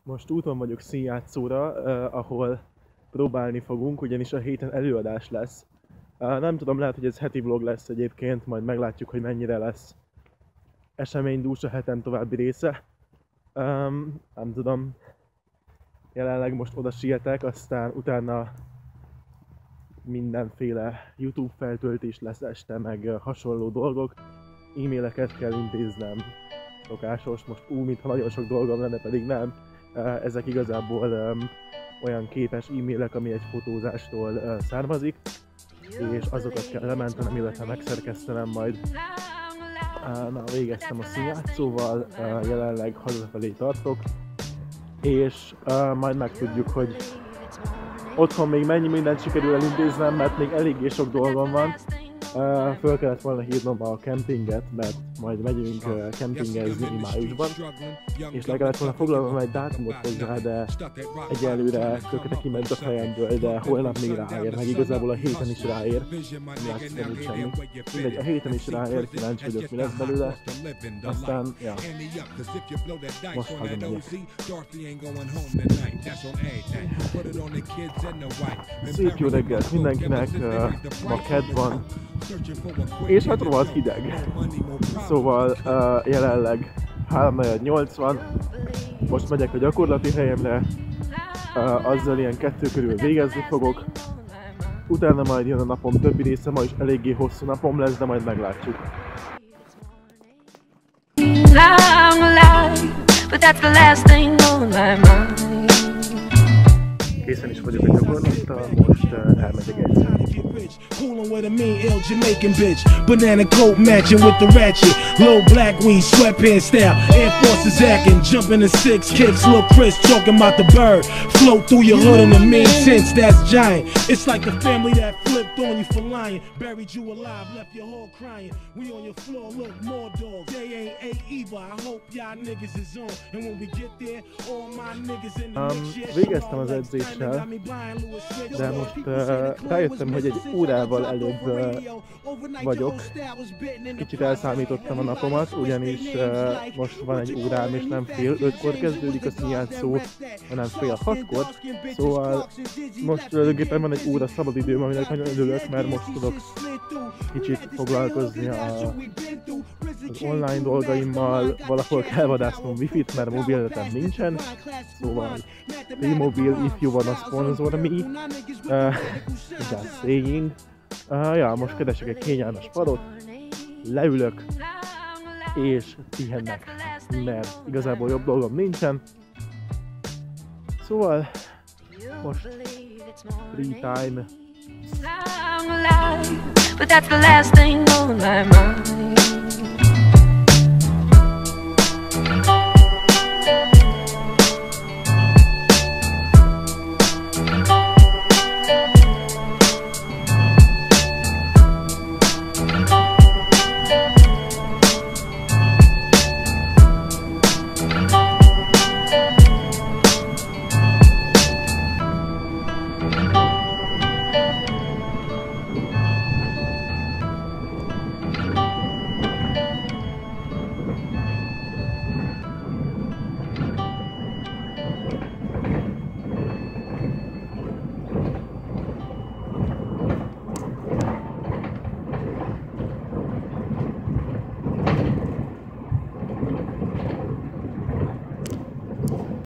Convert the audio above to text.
Most úton vagyok színjátszóra, ahol próbálni fogunk, ugyanis a héten előadás lesz. Nem tudom, lehet, hogy ez heti vlog lesz egyébként, majd meglátjuk, hogy mennyire lesz eseménydús a heten további része. Nem tudom, jelenleg most oda sietek, aztán utána mindenféle YouTube feltöltés lesz este, meg hasonló dolgok. E-maileket kell intéznem, szokásos, most mintha nagyon sok dolgom lenne, pedig nem. Ezek igazából olyan képes e-mailek, ami egy fotózástól származik, és azokat kell lementenem, illetve megszerkesztenem majd. Már végeztem a színjátszóval, jelenleg hazafelé tartok, és majd megtudjuk, hogy otthon még mennyi mindent sikerül elintéznem, mert még eléggé sok dolgom van. Föl kellett volna hívnom a kempinget, mert majd megyünk kempingezni májusban, és le kellett volna foglalnom egy dátumot hozzá, de egyelőre tökéletes kiment a fejemből, de holnap még ráér, meg igazából a héten is ráér. Nem látszik amúgy semmi. Mindegy, a héten is ráér, kíváncsi vagyok, mi lesz belőle. Aztán, ja, most hazamegyek. Szép jó reggelt mindenkinek, ma kedd van, és hát rohadt hideg. Szóval jelenleg 3:80, most megyek a gyakorlati helyemre, azzal ilyen 2 körül végezni fogok. Utána majd jön a napom többi része, ma is eléggé hosszú napom lesz, de majd meglátjuk. Készen is vagyok a gyakorlattal, most elmegyek egyszer. Coolin' with a mean, ill Jamaican bitch. Banana coat matching with the ratchet. Low black weed, sweatpants style. Air Forces acting, jumping in 6 kicks. Lil' Chris talking about the bird. Float through your hood in a mean sense, that's giant. It's like the family that flipped on you for lying. Buried you alive, left your whole crying. We on your floor, look, more dogs. They ain't evil, I hope y'all niggas is on. And when we get there, all my niggas in the mix. Végeztem az edzéssel, de most rájöttem, hogy egy órával előbb vagyok. Kicsit elszámítottam a napomat, ugyanis most van egy órám, és nem fél 5-kor kezdődik a színjátszó, hanem fél 6-kor. Szóval most tulajdonképpen van egy óra szabadidőm, aminek nagyon örülök, mert most tudok kicsit foglalkozni az online dolgaimmal. Valahol kell vadásznom wifi-t, mert mobilnetem nincsen. Szóval T-Mobile, if you wanna sponsor me, just saying. Ja, most keresek egy kényelmes padot, leülök, és pihennek, mert igazából jobb dolgom nincsen. Szóval most free time. But that's the last thing on my mind.